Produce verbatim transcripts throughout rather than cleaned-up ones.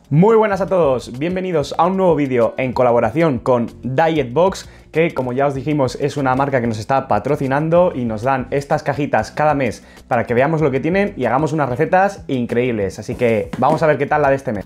Muy buenas a todos, bienvenidos a un nuevo vídeo en colaboración con Dietbox, que como ya os dijimos es una marca que nos está patrocinando y nos dan estas cajitas cada mes para que veamos lo que tienen y hagamos unas recetas increíbles. Así que vamos a ver qué tal la de este mes.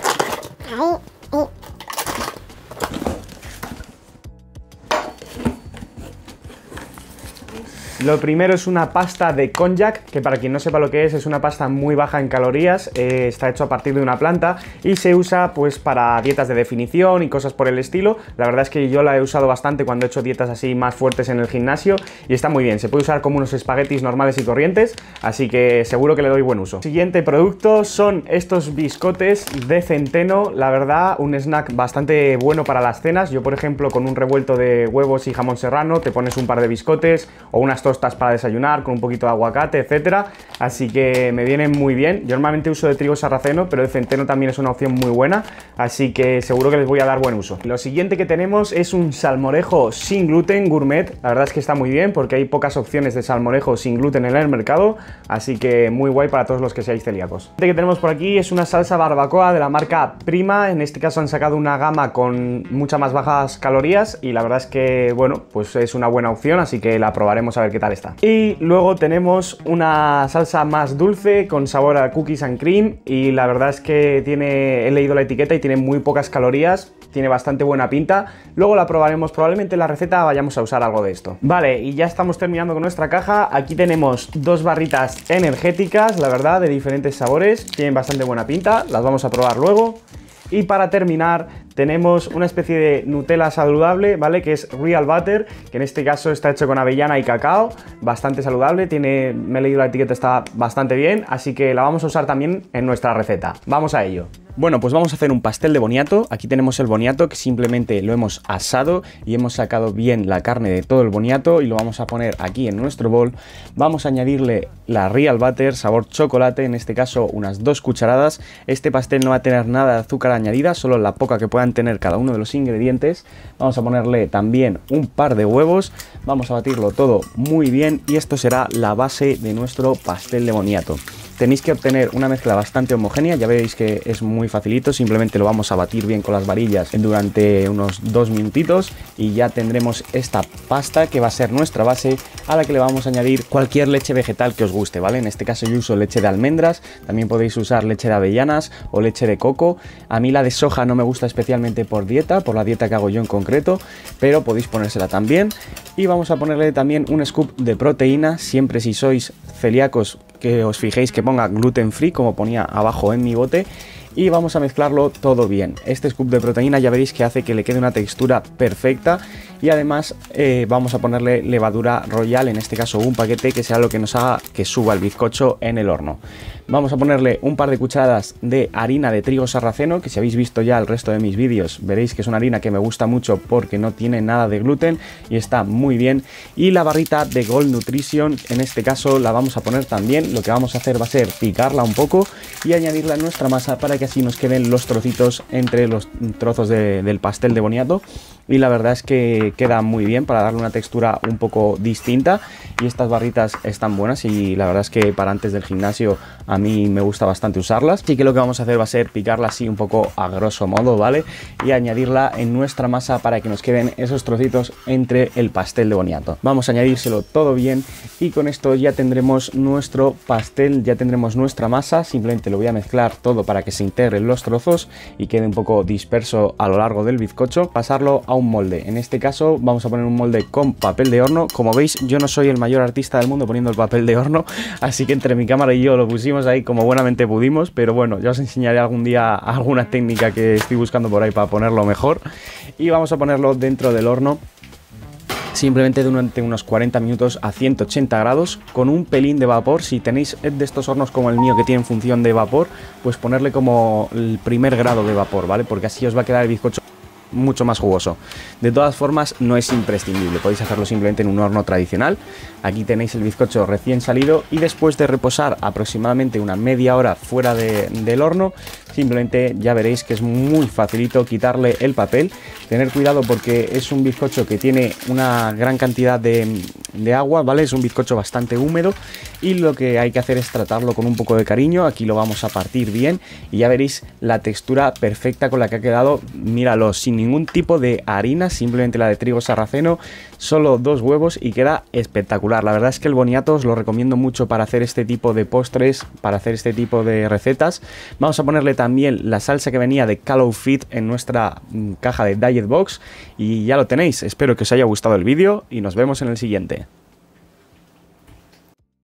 Lo primero es una pasta de konjac, que para quien no sepa lo que es, es una pasta muy baja en calorías, eh, está hecho a partir de una planta y se usa pues para dietas de definición y cosas por el estilo. La verdad es que yo la he usado bastante cuando he hecho dietas así más fuertes en el gimnasio y está muy bien, se puede usar como unos espaguetis normales y corrientes, así que seguro que le doy buen uso. Siguiente producto son estos biscotes de centeno, la verdad un snack bastante bueno para las cenas. Yo por ejemplo con un revuelto de huevos y jamón serrano te pones un par de biscotes o unas tostas para desayunar con un poquito de aguacate, etcétera, así que me vienen muy bien. Yo normalmente uso de trigo sarraceno, pero de centeno también es una opción muy buena, así que seguro que les voy a dar buen uso. Lo siguiente que tenemos es un salmorejo sin gluten gourmet. La verdad es que está muy bien porque hay pocas opciones de salmorejo sin gluten en el mercado, así que muy guay para todos los que seáis celíacos. Lo que tenemos por aquí es una salsa barbacoa de la marca Prima. En este caso han sacado una gama con muchas más bajas calorías y la verdad es que bueno, pues es una buena opción, así que la probaremos a ver qué tal está. Y luego tenemos una salsa más dulce con sabor a cookies and cream y la verdad es que tiene, he leído la etiqueta y tiene muy pocas calorías, tiene bastante buena pinta. Luego la probaremos, probablemente en la receta vayamos a usar algo de esto. Vale, y ya estamos terminando con nuestra caja. Aquí tenemos dos barritas energéticas, la verdad, de diferentes sabores, tienen bastante buena pinta, las vamos a probar luego. Y para terminar tenemos una especie de Nutella saludable, ¿vale? Que es Real Butter, que en este caso está hecho con avellana y cacao, bastante saludable, tiene, me he leído la etiqueta, está bastante bien, así que la vamos a usar también en nuestra receta. Vamos a ello. Bueno, pues vamos a hacer un pastel de boniato. Aquí tenemos el boniato que simplemente lo hemos asado y hemos sacado bien la carne de todo el boniato y lo vamos a poner aquí en nuestro bol. Vamos a añadirle la Real Butter, sabor chocolate, en este caso unas dos cucharadas. Este pastel no va a tener nada de azúcar añadida, solo la poca que puedan tener cada uno de los ingredientes. Vamos a ponerle también un par de huevos, vamos a batirlo todo muy bien y esto será la base de nuestro pastel de boniato. Tenéis que obtener una mezcla bastante homogénea, ya veréis que es muy facilito, simplemente lo vamos a batir bien con las varillas durante unos dos minutitos y ya tendremos esta pasta que va a ser nuestra base, a la que le vamos a añadir cualquier leche vegetal que os guste, ¿vale? En este caso yo uso leche de almendras, también podéis usar leche de avellanas o leche de coco. A mí la de soja no me gusta especialmente por dieta, por la dieta que hago yo en concreto, pero podéis ponérsela también. Y vamos a ponerle también un scoop de proteína, siempre si sois celíacos que os fijéis que ponga gluten free como ponía abajo en mi bote, y vamos a mezclarlo todo bien. Este scoop de proteína ya veréis que hace que le quede una textura perfecta y además eh, vamos a ponerle levadura royal, en este caso un paquete que sea lo que nos haga que suba el bizcocho en el horno. Vamos a ponerle un par de cucharadas de harina de trigo sarraceno, que si habéis visto ya el resto de mis vídeos veréis que es una harina que me gusta mucho porque no tiene nada de gluten y está muy bien. Y la barrita de Gold Nutrition, en este caso la vamos a poner también. Lo que vamos a hacer va a ser picarla un poco y añadirla a nuestra masa para que así nos queden los trocitos entre los trozos de, del pastel de boniato. Y la verdad es que queda muy bien para darle una textura un poco distinta y estas barritas están buenas y la verdad es que para antes del gimnasio a mí me gusta bastante usarlas. Así que lo que vamos a hacer va a ser picarla así un poco a grosso modo, ¿vale? Y añadirla en nuestra masa para que nos queden esos trocitos entre el pastel de boniato. Vamos a añadírselo todo bien y con esto ya tendremos nuestro pastel, ya tendremos nuestra masa. Simplemente lo voy a mezclar todo para que se integren los trozos y quede un poco disperso a lo largo del bizcocho. Pasarlo a un molde, en este caso vamos a poner un molde con papel de horno. Como veis yo no soy el mayor artista del mundo poniendo el papel de horno, así que entre mi cámara y yo lo pusimos ahí como buenamente pudimos, pero bueno, ya os enseñaré algún día alguna técnica que estoy buscando por ahí para ponerlo mejor. Y vamos a ponerlo dentro del horno simplemente durante unos cuarenta minutos a ciento ochenta grados con un pelín de vapor. Si tenéis de estos hornos como el mío que tienen función de vapor, pues ponerle como el primer grado de vapor, ¿vale? Porque así os va a quedar el bizcocho mucho más jugoso. De todas formas no es imprescindible, podéis hacerlo simplemente en un horno tradicional. Aquí tenéis el bizcocho recién salido y después de reposar aproximadamente una media hora fuera de, del horno, simplemente ya veréis que es muy facilito quitarle el papel. Tener cuidado porque es un bizcocho que tiene una gran cantidad de, de agua, ¿vale? Es un bizcocho bastante húmedo y lo que hay que hacer es tratarlo con un poco de cariño. Aquí lo vamos a partir bien y ya veréis la textura perfecta con la que ha quedado. Míralo, sin ningún tipo de harina, simplemente la de trigo sarraceno, solo dos huevos y queda espectacular. La verdad es que el boniato os lo recomiendo mucho para hacer este tipo de postres, para hacer este tipo de recetas. Vamos a ponerle también la salsa que venía de Callow Fit en nuestra caja de Diet Box y ya lo tenéis. Espero que os haya gustado el vídeo y nos vemos en el siguiente.